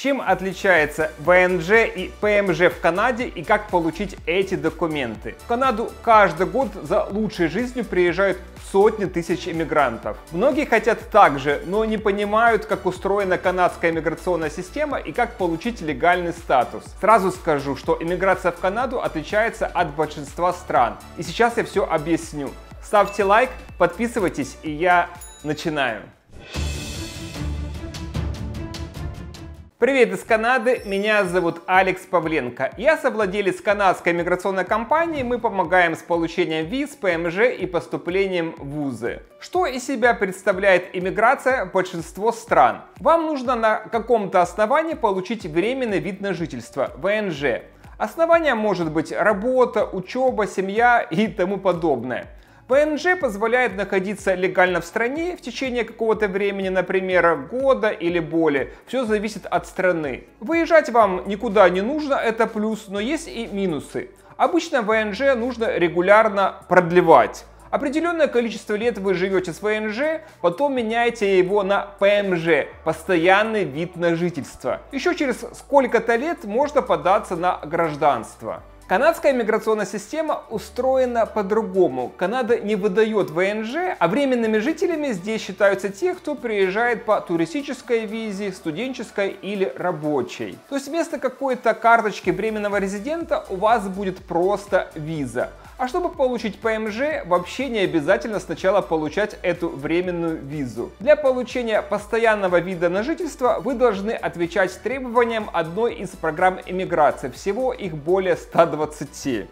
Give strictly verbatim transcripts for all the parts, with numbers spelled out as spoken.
Чем отличается вэ эн жэ и пэ эм жэ в Канаде и как получить эти документы? В Канаду каждый год за лучшей жизнью приезжают сотни тысяч иммигрантов. Многие хотят так же, но не понимают, как устроена канадская иммиграционная система и как получить легальный статус. Сразу скажу, что иммиграция в Канаду отличается от большинства стран. И сейчас я все объясню. Ставьте лайк, подписывайтесь, и я начинаю. Привет из Канады, меня зовут Алекс Павленко. Я совладелец канадской иммиграционной компании, мы помогаем с получением виз, пэ эм жэ и поступлением в вузы. Что из себя представляет иммиграция в большинство стран? Вам нужно на каком-то основании получить временный вид на жительство, вэ эн жэ. Основание может быть работа, учеба, семья и тому подобное. вэ эн жэ позволяет находиться легально в стране в течение какого-то времени, например, года или более. Все зависит от страны. Выезжать вам никуда не нужно, это плюс, но есть и минусы. Обычно вэ эн жэ нужно регулярно продлевать. Определенное количество лет вы живете с вэ эн жэ, потом меняете его на пэ эм жэ, постоянный вид на жительство. Еще через сколько-то лет можно податься на гражданство. Канадская иммиграционная система устроена по-другому. Канада не выдает вэ эн жэ, а временными жителями здесь считаются те, кто приезжает по туристической визе, студенческой или рабочей. То есть вместо какой-то карточки временного резидента у вас будет просто виза. А чтобы получить пэ эм жэ, вообще не обязательно сначала получать эту временную визу. Для получения постоянного вида на жительство вы должны отвечать требованиям одной из программ иммиграции. Всего их более ста двадцати.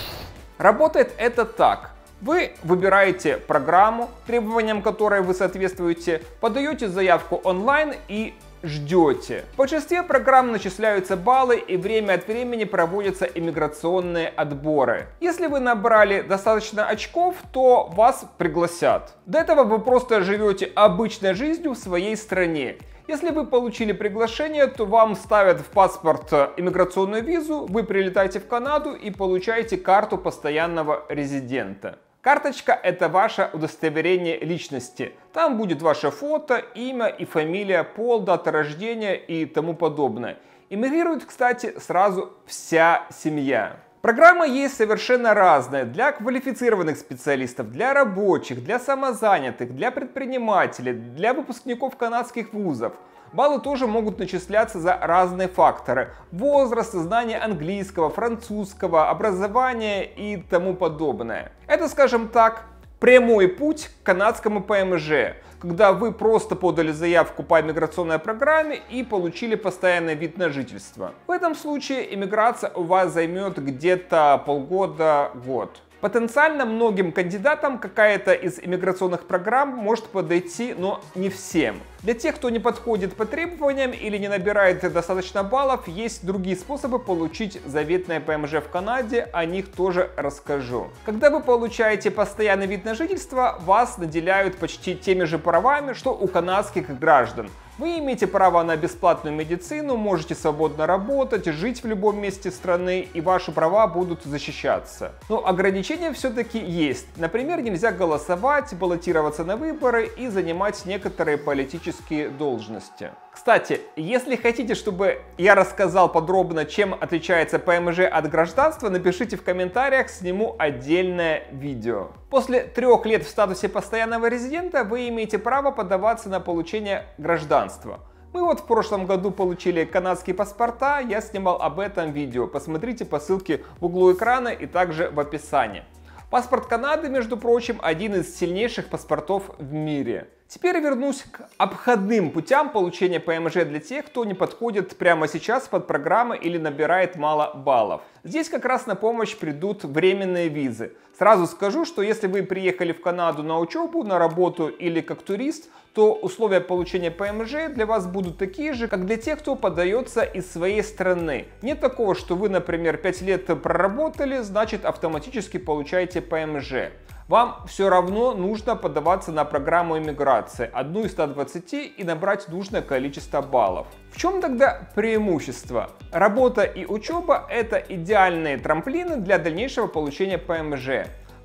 Работает это так. Вы выбираете программу, требованиям которой вы соответствуете, подаете заявку онлайн и ждете. В большинстве программ начисляются баллы и время от времени проводятся иммиграционные отборы. Если вы набрали достаточно очков, то вас пригласят. До этого вы просто живете обычной жизнью в своей стране. Если вы получили приглашение, то вам ставят в паспорт иммиграционную визу, вы прилетаете в Канаду и получаете карту постоянного резидента. Карточка – это ваше удостоверение личности. Там будет ваше фото, имя и фамилия, пол, дата рождения и тому подобное. Иммигрирует, кстати, сразу вся семья. Программа есть совершенно разная для квалифицированных специалистов, для рабочих, для самозанятых, для предпринимателей, для выпускников канадских вузов. Баллы тоже могут начисляться за разные факторы: возраст, знание английского, французского, образование и тому подобное. Это, скажем так, прямой путь к канадскому пэ эм жэ, когда вы просто подали заявку по иммиграционной программе и получили постоянный вид на жительство. В этом случае иммиграция у вас займет где-то полгода-год. Потенциально многим кандидатам какая-то из иммиграционных программ может подойти, но не всем. Для тех, кто не подходит по требованиям или не набирает достаточно баллов, есть другие способы получить заветное пэ эм жэ в Канаде, о них тоже расскажу. Когда вы получаете постоянный вид на жительство, вас наделяют почти теми же правами, что у канадских граждан. Вы имеете право на бесплатную медицину, можете свободно работать, жить в любом месте страны, и ваши права будут защищаться. Но ограничения все-таки есть. Например, нельзя голосовать, баллотироваться на выборы и занимать некоторые политические должности. Кстати, если хотите, чтобы я рассказал подробно, чем отличается пэ эм жэ от гражданства, напишите в комментариях, сниму отдельное видео. После трех лет в статусе постоянного резидента вы имеете право подаваться на получение гражданства. Мы вот в прошлом году получили канадские паспорта, я снимал об этом видео. Посмотрите по ссылке в углу экрана и также в описании. Паспорт Канады, между прочим, один из сильнейших паспортов в мире. Теперь вернусь к обходным путям получения пэ эм жэ для тех, кто не подходит прямо сейчас под программы или набирает мало баллов. Здесь как раз на помощь придут временные визы. Сразу скажу, что если вы приехали в Канаду на учебу, на работу или как турист, то условия получения пэ эм жэ для вас будут такие же, как для тех, кто подается из своей страны. Нет такого, что вы, например, пять лет проработали, значит автоматически получаете пэ эм жэ. Вам все равно нужно подаваться на программу иммиграции, одну из ста двадцати, и набрать нужное количество баллов. В чем тогда преимущество? Работа и учеба – это идеальные трамплины для дальнейшего получения пэ эм жэ.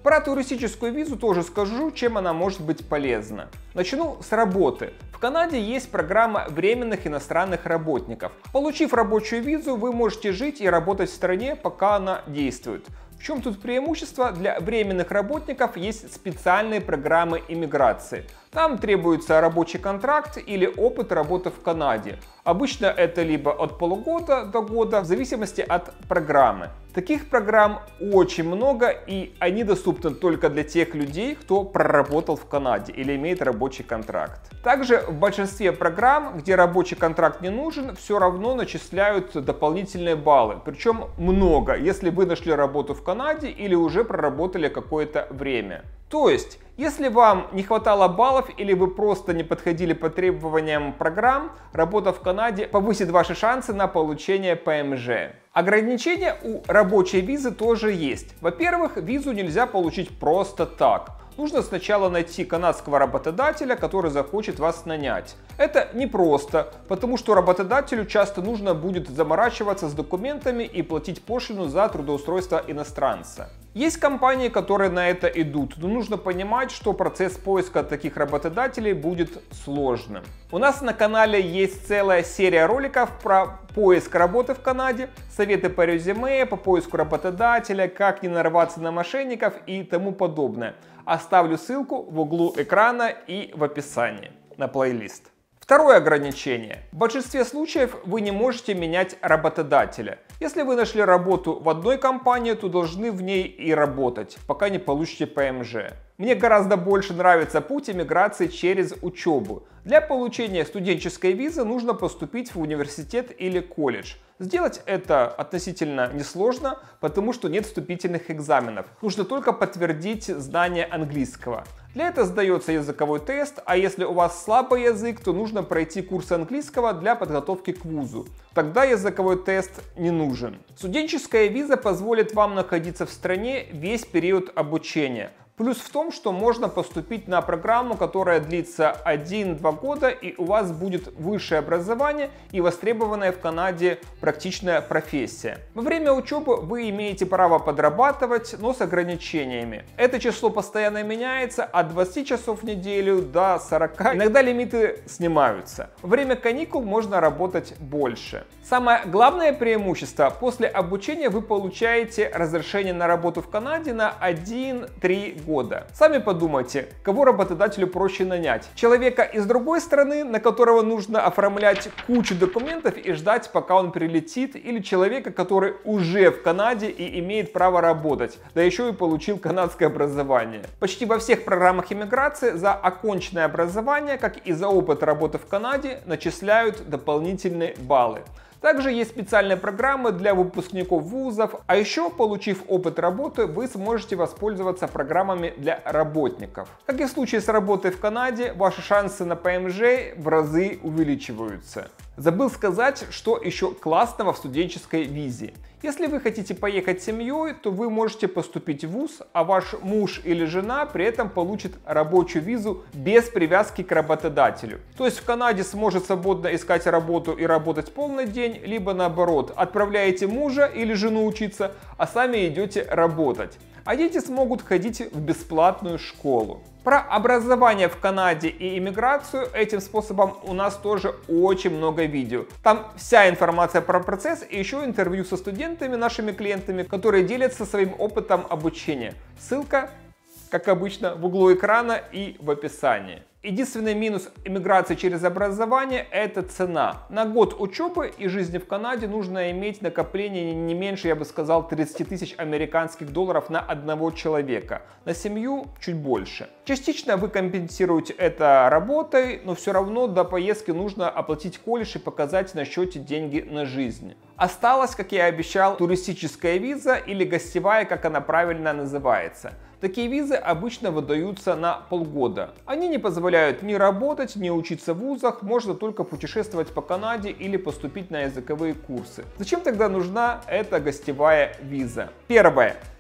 Про туристическую визу тоже скажу, чем она может быть полезна. Начну с работы. В Канаде есть программа временных иностранных работников. Получив рабочую визу, вы можете жить и работать в стране, пока она действует. В чем тут преимущество? Для временных работников есть специальные программы иммиграции. Там требуется рабочий контракт или опыт работы в Канаде. Обычно это либо от полугода до года, в зависимости от программы. Таких программ очень много, и они доступны только для тех людей, кто проработал в Канаде или имеет рабочий контракт. Также в большинстве программ, где рабочий контракт не нужен, все равно начисляют дополнительные баллы. Причем много, если вы нашли работу в Канаде или уже проработали какое-то время. То есть, если вам не хватало баллов или вы просто не подходили по требованиям программ, работа в Канаде повысит ваши шансы на получение ПМЖ. Ограничения у рабочей визы тоже есть. Во-первых, визу нельзя получить просто так. Нужно сначала найти канадского работодателя, который захочет вас нанять. Это непросто, потому что работодателю часто нужно будет заморачиваться с документами и платить пошлину за трудоустройство иностранца. Есть компании, которые на это идут, но нужно понимать, что процесс поиска таких работодателей будет сложным. У нас на канале есть целая серия роликов про поиск работы в Канаде, советы по резюме, по поиску работодателя, как не нарваться на мошенников и тому подобное. Оставлю ссылку в углу экрана и в описании на плейлист. Второе ограничение. В большинстве случаев вы не можете менять работодателя. Если вы нашли работу в одной компании, то должны в ней и работать, пока не получите ПМЖ. Мне гораздо больше нравится путь иммиграции через учебу. Для получения студенческой визы нужно поступить в университет или колледж. Сделать это относительно несложно, потому что нет вступительных экзаменов. Нужно только подтвердить знание английского. Для этого сдается языковой тест, а если у вас слабый язык, то нужно пройти курс английского для подготовки к вузу. Тогда языковой тест не нужен. Студенческая виза позволит вам находиться в стране весь период обучения. Плюс в том, что можно поступить на программу, которая длится один-два года, и у вас будет высшее образование и востребованная в Канаде практичная профессия. Во время учебы вы имеете право подрабатывать, но с ограничениями. Это число постоянно меняется от двадцати часов в неделю до сорока. Иногда лимиты снимаются. Во время каникул можно работать больше. Самое главное преимущество: после обучения вы получаете разрешение на работу в Канаде на один-три года. года. Сами подумайте, кого работодателю проще нанять? Человека из другой страны, на которого нужно оформлять кучу документов и ждать, пока он прилетит, или человека, который уже в Канаде и имеет право работать, да еще и получил канадское образование. Почти во всех программах иммиграции за оконченное образование, как и за опыт работы в Канаде, начисляют дополнительные баллы. Также есть специальные программы для выпускников вузов, а еще, получив опыт работы, вы сможете воспользоваться программами для работников. Как и в случае с работой в Канаде, ваши шансы на ПМЖ в разы увеличиваются. Забыл сказать, что еще классного в студенческой визе. Если вы хотите поехать с семьей, то вы можете поступить в вуз, а ваш муж или жена при этом получит рабочую визу без привязки к работодателю. То есть в Канаде сможет свободно искать работу и работать полный день, либо наоборот, отправляете мужа или жену учиться, а сами идете работать. А дети смогут ходить в бесплатную школу. Про образование в Канаде и иммиграцию этим способом у нас тоже очень много видео. Там вся информация про процесс и еще интервью со студентами, нашими клиентами, которые делятся своим опытом обучения. Ссылка, как обычно, в углу экрана и в описании. Единственный минус иммиграции через образование – это цена. На год учебы и жизни в Канаде нужно иметь накопление не меньше, я бы сказал, тридцати тысяч американских долларов на одного человека. На семью чуть больше. Частично вы компенсируете это работой, но все равно до поездки нужно оплатить колледж и показать на счете деньги на жизнь. Осталась, как я и обещал, туристическая виза или гостевая, как она правильно называется. Такие визы обычно выдаются на полгода. Они не позволяют ни работать, ни учиться в вузах, можно только путешествовать по Канаде или поступить на языковые курсы. Зачем тогда нужна эта гостевая виза? Первое.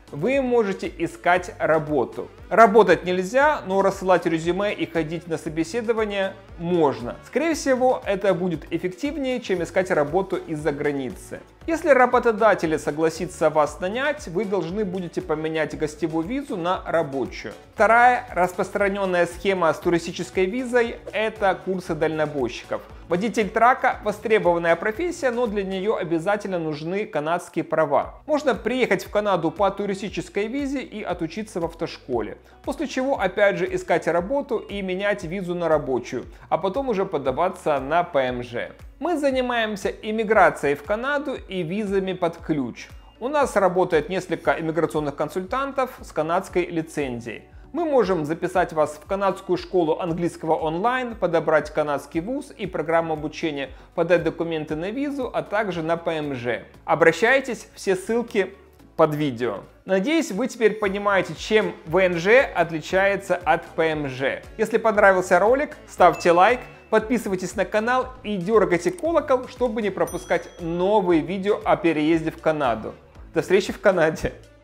вы можете искать работу. Работать нельзя, но рассылать резюме и ходить на собеседование можно. Скорее всего, это будет эффективнее, чем искать работу из-за границы. Если работодатель согласится вас нанять, вы должны будете поменять гостевую визу на рабочую. Вторая распространенная схема с туристической визой – это курсы дальнобойщиков. Водитель трака – востребованная профессия, но для нее обязательно нужны канадские права. Можно приехать в Канаду по туристической визе и отучиться в автошколе. После чего опять же искать работу и менять визу на рабочую, а потом уже подаваться на ПМЖ. Мы занимаемся иммиграцией в Канаду и визами под ключ. У нас работает несколько иммиграционных консультантов с канадской лицензией. Мы можем записать вас в канадскую школу английского онлайн, подобрать канадский вуз и программу обучения, подать документы на визу, а также на ПМЖ. Обращайтесь, все ссылки под видео. Надеюсь, вы теперь понимаете, чем ВНЖ отличается от ПМЖ. Если понравился ролик, ставьте лайк, подписывайтесь на канал и дергайте колокол, чтобы не пропускать новые видео о переезде в Канаду. До встречи в Канаде!